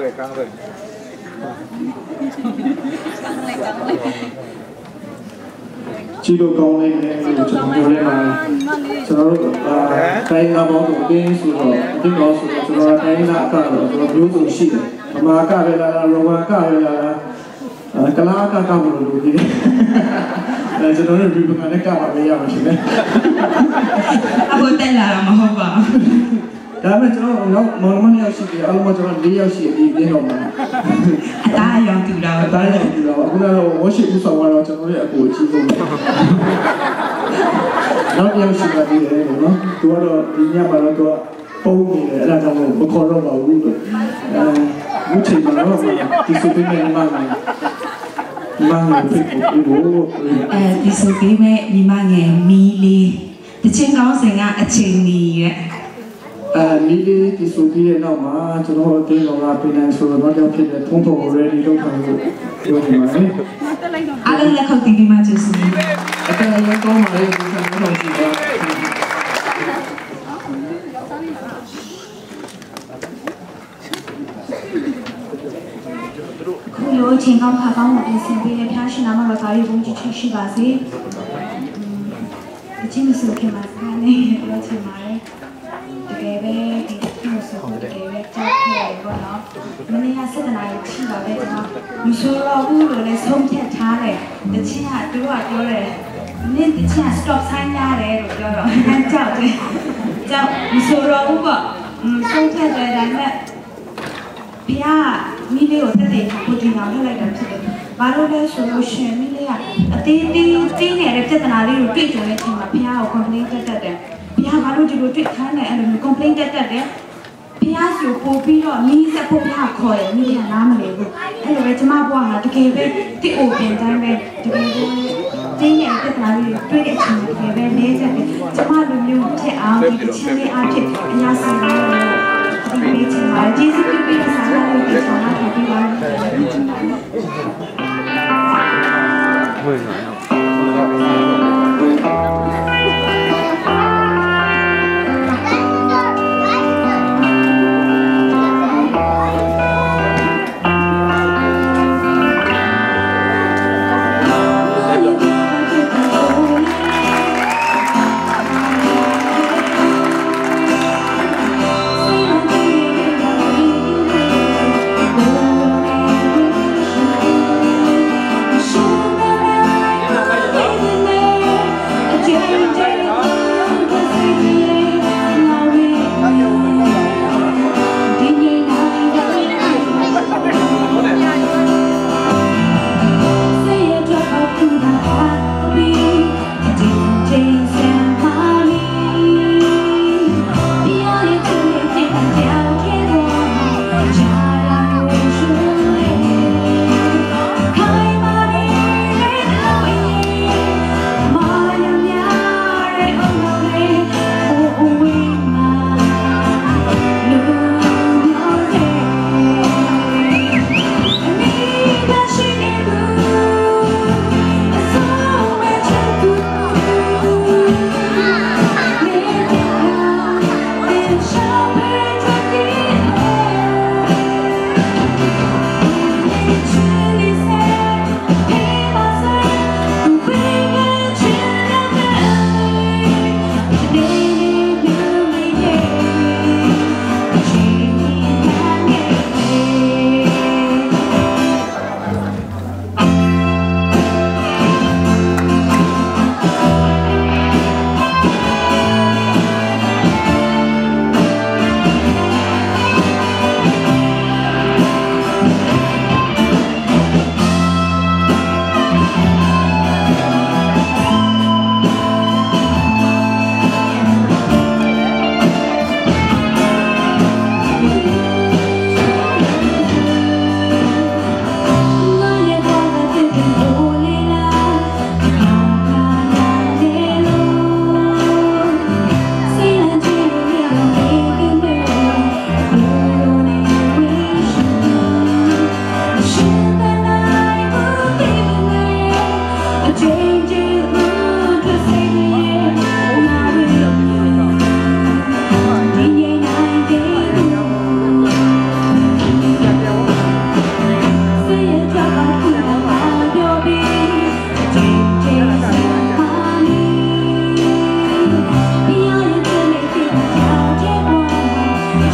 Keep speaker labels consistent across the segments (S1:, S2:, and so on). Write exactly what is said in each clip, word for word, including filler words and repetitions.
S1: တယ်ကောင်းတယ်
S2: ချီလိုကောင်းလေးနဲ့ကျွန်တော်ပြောရမှာကျွန်တော်တို့တိုင်းနာဘောကိုအင်းဆိုတော့ဒီကောဆိုတော့ကျွန်တော်တိုင်းနာအကတော့ကျွန်တော်မျိုးစုံရှိတယ်အမာကပဲလားရောမကပဲလားကလာကကမလို့လို့ဒီအဲကျွန်တော်တို့ဒီဘက်ကနေကပါမရမှာရှိတယ်
S3: အခုတက်လာတာမဟုတ်ပါ
S2: ဘူးဒါပေမဲ့ကျွန်တော်တော့မောင်မနှစ်ယောက်ရှိတယ်အလုံးမကျွန်တော်၄ယောက်ရှိပြီးပြင်းတော့မှာ
S3: အသားအရောင်တူတာ
S2: အသားအရောင်တူတာအခုကတော့ဝရှိဦးဆောင်ကတော့ကျွန်တော်ရဲ့အကိုအကြီးဆုံးပဲနောက်တစ်ယောက်ရှိပါသေးတယ်နော်သူကတော့ဒီညမှာတော့သူကပုံနေတယ်အဲ့ဒါကြောင့်မခေါ်တော့ပါဘူးလို့အဲဘုချိန်မှာတော့ဒီစုပေးနေမှာမမဖြစ်ဘူး
S3: အဲဒီဆိုပြီးမဲ့ညီမငယ်မီလေးတချင်းကောင်းစင်ကအချိန်ကြီးရဲ့
S2: အဲဒီလေးဒီဆိုပြီးတဲ့နောက်မှာကျွန်တော်အတင်းတော်ကပြင်နေဆိုတော့တော့ဖြစ်တဲ့ထုံးထုံ ready လုပ်ထားလို့ပြောနေပါတယ်
S3: အားလုံးလက်ခုပ်တီးပြီးမှကျေးဇူးတင်ပါတယ်
S2: အတန်းလည်းကောင်းပါလေဒီကနေ့တော့ရှိပါ
S4: ခုလိုအချိန်ကောင်းခါကောင်းကိုပြင်ဆင်ပေးတဲ့ဖျားရှင်နာမတော်သားရဲ့ဘုန်းကြီးချီးရှိပါစေ။အချင်းမဆိုခင်မှာစကားနဲ့ပြောချင်ပါတယ်။တကယ်ပဲဒီလိုဆိုတကယ်ပဲကြောက်ခဲ့ရပေါ့နော်။မနေ့ကစက်တနာရေးရှိပါပဲကျွန်တော်မဆိုတော့ဘူးလို့လည်းဆုံးဖြတ်ထားတယ်။တချင်းကသူကပြောတယ်။နင်းတချင်းက stop sign ရတယ်လို့ပြောတော့အမ်းကြောက်တယ်။ကြောက်မဆိုတော့ဘူးပေါ့။ဆုံးဖြတ်တယ်ဒါနဲ့ဘုရားမိလေးကိုတက်တဲ့ကိုဒီနာထုတ်လိုက်တာဖြစ်တယ်။ဘာလို့လဲဆိုလို့ရှိရင်မိလေးကအသေးသေးတင်းနေတဲ့ပြဿနာလေးကိုတွေ့ကြတဲ့အချိန်မှာဘုရားကို complaint တက်တက်တယ်။ဘုရားဘာလို့ဒီလိုတွေ့ခိုင်းလဲအဲ့လိုမျိုး complaint တက်တက်တယ်။ဘုရားဆိုပို့ပြီးတော့နီးစပ်ဖို့ဘုရားခေါ်တယ်မိလေးကနားမလည်ဘူး။အဲ့လိုပဲကျမဘွားကတကယ်ပဲတိအိုပြင်တိုင်းပဲတကယ်ပဲတင်းနေတဲ့ပြဿနာလေးကိုတွေ့တဲ့အချိန်မှာတကယ်ပဲလေးစပ်တယ်။ကျမလိုမျိုးဖြစ်အောင်ဒီချင်းလေးအားဖြင့်အများဆုံးလို့ဒီနေ့ချင်းမှာကျေးဇူးပြုပြီးဆောင်ရွက်လို့ဒီဆောင်ရွက်ပြီးပါမယ်။ဟုတ်ပါဘူး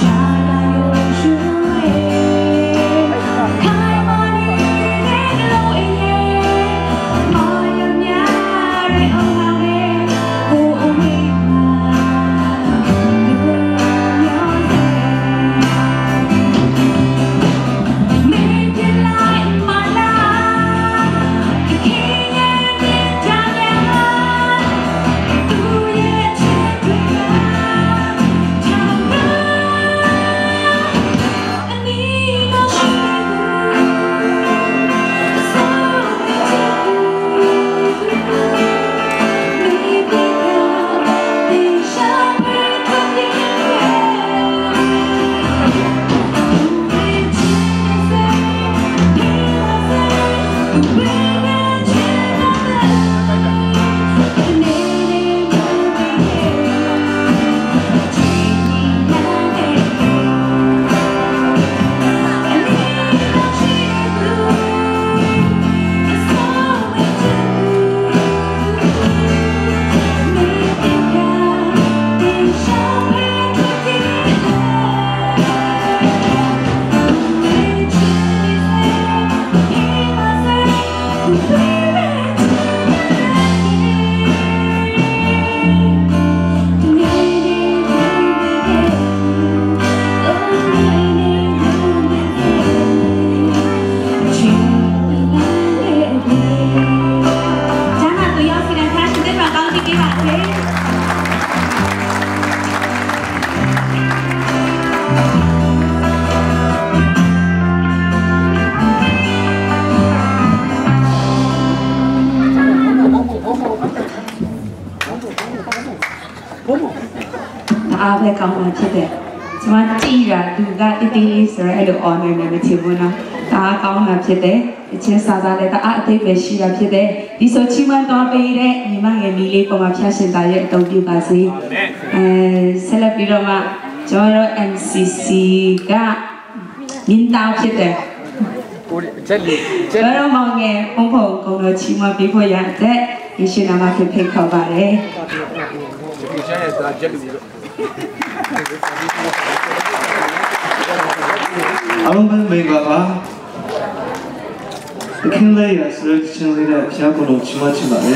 S3: အားပဲကောင်းတာဖြစ်တယ်။ကျွန်မကြည်ရသူကတတိလေးဆိုရဲအဲ့လို honor နဲ့မချဘူးနော်။ဒါကောင်းတာဖြစ်တယ်။အချင်းစားစားလည်းတအားအသိပဲရှိတာဖြစ်တယ်။ဒီဆိုချီးမွမ်းတော်ပေးတဲ့ညီမငယ်မီလေးပေါ်မှာဖျက်ရှင်သားရဲ့အတုံးပြုပါစေ။အဲဆက်လက်ပြီးတော့မှကျွန်တော် M C C ကမင်းသားဖြစ်တယ်။ကိုချက်လေးကျွန်တော်မောင်ငယ်ဘုံဘုံကုံတော်ချီးမွမ်းပေးဖို့ရတဲ့ယေရှုနာမဖြင့်ဖိတ်ခေါ်ပါတယ်။ဒီချက်ရဲ့စာချက်လေး
S2: အားလုံးပဲမင်္ဂလာပါအခင်းလေးရဆိုတဲ့ချင်းလေးနဲ့ဖျားကုန်လို့ချီးမွမ်းချင်ပါတယ်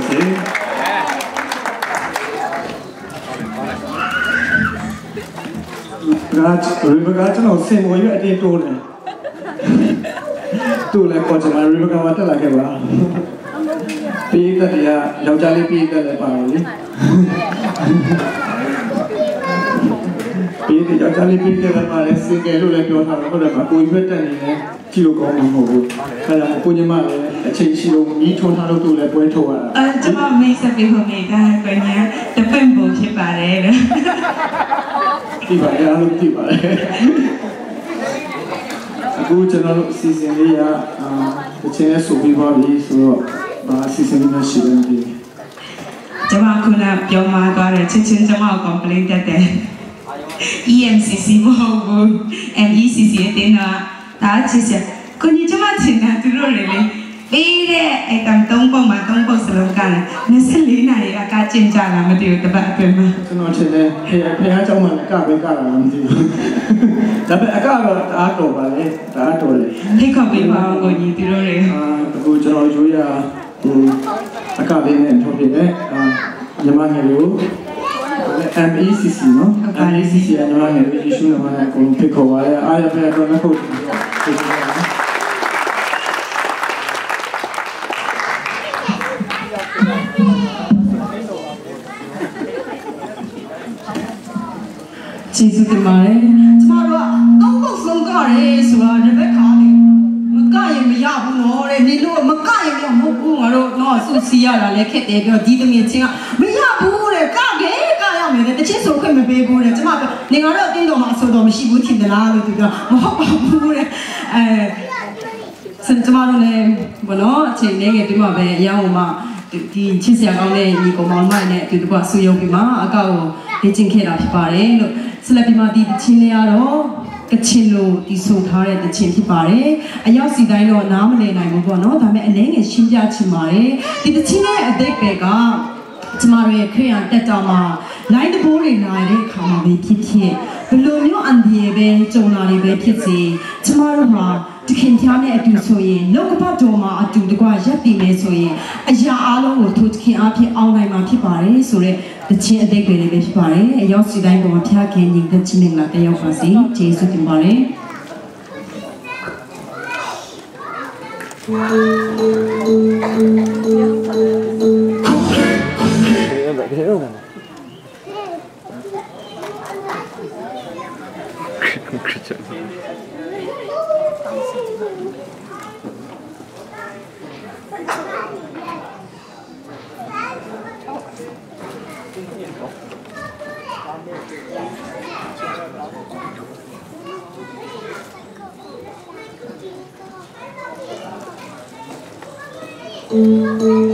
S2: စေ။ဒါရီဘကာကျွန်တော်စင်ဝင်ရအတင်းတိုးတယ်။တူလည်းပေါ်ချင်မှာရီဘကာကတက်လာခဲ့ပါ။ပြီးတဲ့တရားယောက်ျားလေးပြီးတဲ့လည်းပါလေ။ပြီးတဲ့ယောက်ျားလေးပြီးတဲ့လည်းပါလေစင်ကယ်လို့လည်းပြောထားတယ်ဟုတ်တယ်ပါကိုရွက်တက်နေတယ်ကြည့်လို့ကောင်းမှာမဟုတ်ဘူး။အဲဒါကိုညီမလည်းအချိန်ရှိလို့ညီထုံထားလို့တူလည်းပွဲထုတ်ရတာ
S3: ။အဲကျွန်မမိတ်ဆက်ပြီးဟိုနေတာကိုညာတပင့်ပုံဖြစ်ပါတယ်လို့။
S2: ဒီပါရလို့ဒီပါလေအခုကျွန်တော်တို့အစီအစဉ်လေးကအာတချင်နဲ့ဆိုပြီးပါပြီဆိုတော့ဘာအစီအစဉ်လေးရှိလဲဒီ
S3: ကျွန်မခုနပြောမှာသွားတယ်ချင်းချင်းကျွန်မ complaint တက်တယ် E M C C မဟုတ်ဘူး M E C C တင်တာဒါချစ်စရာကိုကြီးကျွန်မချင်တာသူတို့လေလေပေးတဲ့အိမ်တမ်သုံးပုံမှာသုံးပုံစလုံးကလည်းနှစ်ဆယ့်လေးနာရီအကကျင့်ကြလာမသိဘူးတပတ်အတွင်းမှာ
S2: ကျွန်တော်ထင်တယ်ဖေဖေအားကြောင့်မှလည်းကပဲကလာမသိဘူးဒါပေမဲ့အကတော့တအားတော်ပါလေတအားတော်လေ
S3: ထိတ်ခေါက်ပေးပါအောင်ကိုကြီးသူတို့တွေ
S2: အာအခုကျွန်တော်ရိုးရဟိုအကလေးနဲ့ထုတ်ပြတယ်အာညီမငယ်လို့ M E C C နော် M E C C ကညီမငယ်လို့ issue နဲ့မှကိုဖိတ်ခေါ်ပါလေအားရပဲတော့လည်းဟုတ်
S3: ကျေးဇူးတင်ပါတယ်ကျမတို့ကသုံးပုတ်ဆုံးကြတယ်ဆိုတာတပည့်ခါလေမကရင်မရဘူးနော်တဲ့နေလို့မကရင်တော့မဟုတ်ဘူးငါတို့တော့စုစီရတာလည်းခက်တယ်ပြောဒီသမီးချင်းကမရဘူးတဲ့ကခဲ့ကရမယ်တဲ့တချင်းဆိုခွင့်မပေးဘူးတဲ့ကျမပြောနေငါတို့အတင်းတော်မှာအဆိုတော်မရှိဘူးထင်သလားလို့သူပြောမဟုတ်ပါဘူးတဲ့အဲစင်ကျမတို့လည်းဘောနော်အချိန်လေးငယ်ဒီမှာပဲအရောင်းမှဒီချစ်စရာကောင်းတဲ့ညီကောင်မောင်မနဲ့ဒီတော့ဆူယုံပြီးမှအကောက်ကိုလေ့ကျင့်ခဲ့တာဖြစ်ပါတယ်လို့ဆက်လက်ပြီးမှဒီချင်းလေးကတော့ကချင်လိုဒီဆိုထားတဲ့တချင်းဖြစ်ပါတယ်အရောက်စီတိုင်းတော့နားမလည်နိုင်ဘူးပေါ့နော်ဒါပေမဲ့အနည်းငယ်ရှင်းပြချင်ပါတယ်ဒီတချင်းရဲ့အသေးပဲကကျမတို့ရဲ့ခရိယန်တက်တော်မှာလိုင်းတဘိုးတွေနိုင်တဲ့အခါမှာပဲဖြစ်ဖြစ်ဘလိုမျိုးအန်ဒီရဲ့ပဲကြုံလာတွေပဲဖြစ်စေကျမတို့မှာတခင်ဖျားနဲ့အတူဆိုရင်လောကပတ်တော်မှာအတူတကွရပ်တည်နေဆိုရင်အရာအလုံးကိုထိုတခင်အဖြစ်အောင်နိုင်မှာဖြစ်ပါတယ်ဆိုတော့တချင်းအသေးပဲလေးပဲဖြစ်ပါတယ်အရောက်စီတိုင်းပေါ်ဖျားခင်ညီတချင်းနဲ့လာတဲ့ရောက်ပါစေကျေးဇူးတင်ပါတယ်
S1: Thank you.